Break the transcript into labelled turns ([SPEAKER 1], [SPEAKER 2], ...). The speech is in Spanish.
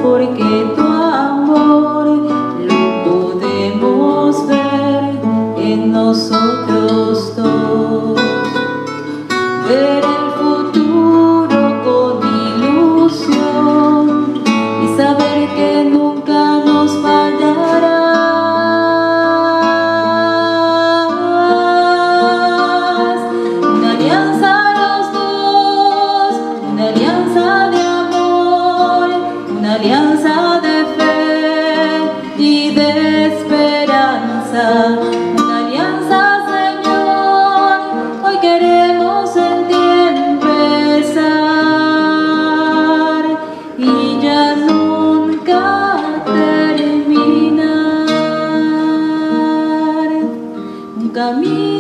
[SPEAKER 1] porque tu amor lo podemos ver en nosotros dos. Ver el futuro con ilusión y saber que nunca nos fallarás. Una alianza los dos, una alianza de amor, una alianza de fe y de esperanza. Una alianza, Señor, hoy queremos en ti empezar y ya nunca terminar. Un camino